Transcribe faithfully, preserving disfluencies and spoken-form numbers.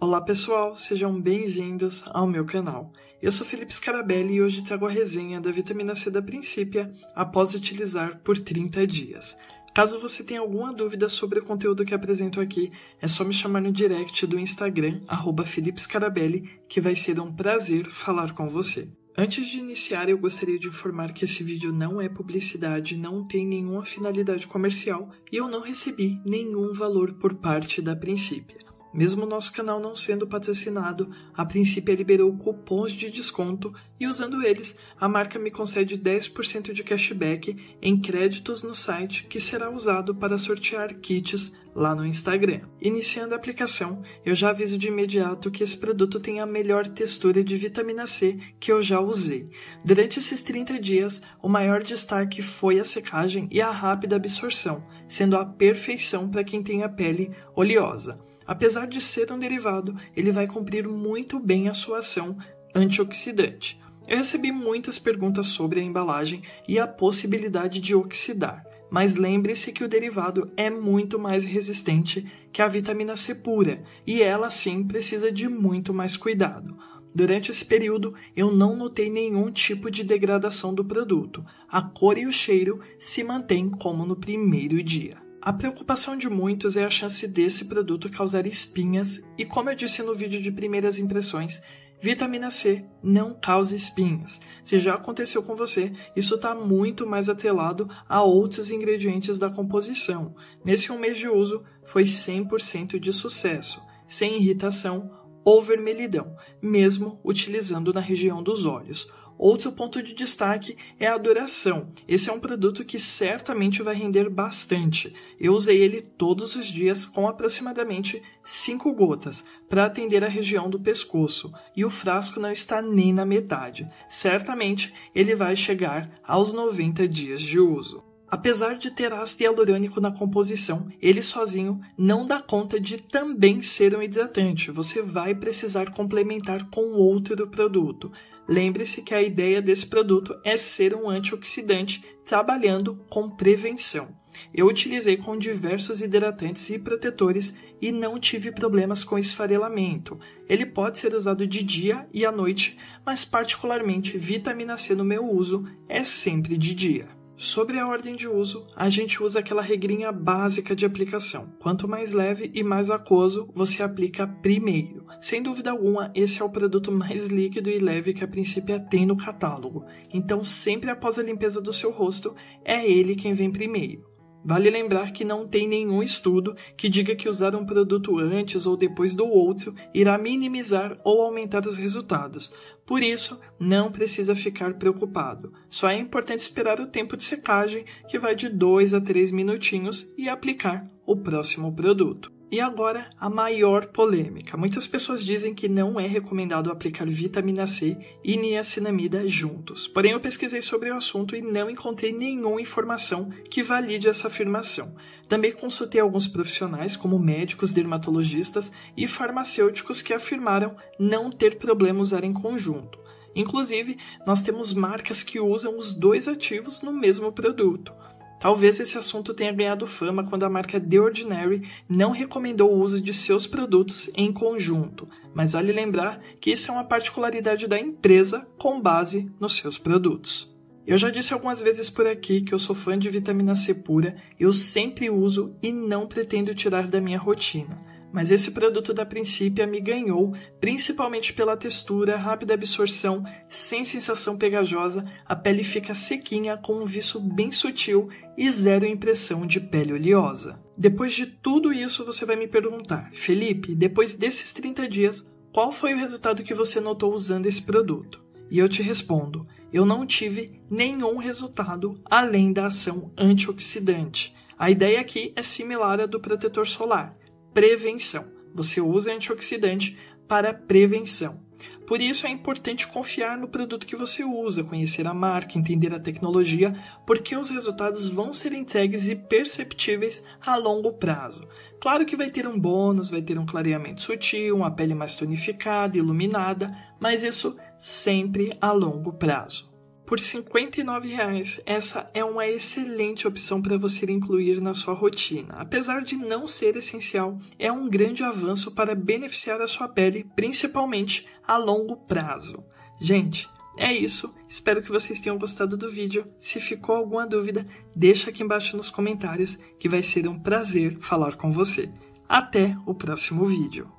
Olá pessoal, sejam bem-vindos ao meu canal. Eu sou Felipe Scarabelli e hoje trago a resenha da vitamina C da Principia após utilizar por trinta dias. Caso você tenha alguma dúvida sobre o conteúdo que apresento aqui, é só me chamar no direct do Instagram, arroba Felipe Scarabelli, que vai ser um prazer falar com você. Antes de iniciar, eu gostaria de informar que esse vídeo não é publicidade, não tem nenhuma finalidade comercial e eu não recebi nenhum valor por parte da Principia. Mesmo o nosso canal não sendo patrocinado, a Principia liberou cupons de desconto e usando eles, a marca me concede dez por cento de cashback em créditos no site que será usado para sortear kits lá no Instagram. Iniciando a aplicação, eu já aviso de imediato que esse produto tem a melhor textura de vitamina C que eu já usei. Durante esses trinta dias, o maior destaque foi a secagem e a rápida absorção, sendo a perfeição para quem tem a pele oleosa. Apesar de ser um derivado, ele vai cumprir muito bem a sua ação antioxidante. Eu recebi muitas perguntas sobre a embalagem e a possibilidade de oxidar, mas lembre-se que o derivado é muito mais resistente que a vitamina C pura e ela sim precisa de muito mais cuidado. Durante esse período, eu não notei nenhum tipo de degradação do produto. A cor e o cheiro se mantêm como no primeiro dia. A preocupação de muitos é a chance desse produto causar espinhas e, como eu disse no vídeo de primeiras impressões, vitamina C não causa espinhas. Se já aconteceu com você, isso está muito mais atrelado a outros ingredientes da composição. Nesse um mês de uso, foi cem por cento de sucesso, sem irritação ou vermelhidão, mesmo utilizando na região dos olhos. Outro ponto de destaque é a duração. Esse é um produto que certamente vai render bastante. Eu usei ele todos os dias com aproximadamente cinco gotas para atender a região do pescoço e o frasco não está nem na metade. Certamente ele vai chegar aos noventa dias de uso. Apesar de ter ácido hialurônico na composição, ele sozinho não dá conta de também ser um hidratante. Você vai precisar complementar com outro produto. Lembre-se que a ideia desse produto é ser um antioxidante trabalhando com prevenção. Eu utilizei com diversos hidratantes e protetores e não tive problemas com esfarelamento. Ele pode ser usado de dia e à noite, mas particularmente vitamina C no meu uso é sempre de dia. Sobre a ordem de uso, a gente usa aquela regrinha básica de aplicação. Quanto mais leve e mais aquoso, você aplica primeiro. Sem dúvida alguma, esse é o produto mais líquido e leve que a Principia tem no catálogo. Então, sempre após a limpeza do seu rosto, é ele quem vem primeiro. Vale lembrar que não tem nenhum estudo que diga que usar um produto antes ou depois do outro irá minimizar ou aumentar os resultados. Por isso, não precisa ficar preocupado. Só é importante esperar o tempo de secagem, que vai de dois a três minutinhos, e aplicar o próximo produto. E agora, a maior polêmica. Muitas pessoas dizem que não é recomendado aplicar vitamina C e niacinamida juntos. Porém, eu pesquisei sobre o assunto e não encontrei nenhuma informação que valide essa afirmação. Também consultei alguns profissionais, como médicos, dermatologistas e farmacêuticos, que afirmaram não ter problema usar em conjunto. Inclusive, nós temos marcas que usam os dois ativos no mesmo produto. Talvez esse assunto tenha ganhado fama quando a marca The Ordinary não recomendou o uso de seus produtos em conjunto, mas vale lembrar que isso é uma particularidade da empresa com base nos seus produtos. Eu já disse algumas vezes por aqui que eu sou fã de vitamina C pura, eu sempre uso e não pretendo tirar da minha rotina. Mas esse produto da Principia me ganhou, principalmente pela textura, rápida absorção, sem sensação pegajosa, a pele fica sequinha com um viço bem sutil e zero impressão de pele oleosa. Depois de tudo isso, você vai me perguntar, Felipe, depois desses trinta dias, qual foi o resultado que você notou usando esse produto? E eu te respondo, eu não tive nenhum resultado além da ação antioxidante. A ideia aqui é similar à do protetor solar. Prevenção. Você usa antioxidante para prevenção. Por isso é importante confiar no produto que você usa, conhecer a marca, entender a tecnologia, porque os resultados vão ser entregues e perceptíveis a longo prazo. Claro que vai ter um bônus, vai ter um clareamento sutil, uma pele mais tonificada, iluminada, mas isso sempre a longo prazo. Por cinquenta e nove reais, essa é uma excelente opção para você incluir na sua rotina. Apesar de não ser essencial, é um grande avanço para beneficiar a sua pele, principalmente a longo prazo. Gente, é isso. Espero que vocês tenham gostado do vídeo. Se ficou alguma dúvida, deixa aqui embaixo nos comentários, que vai ser um prazer falar com você. Até o próximo vídeo.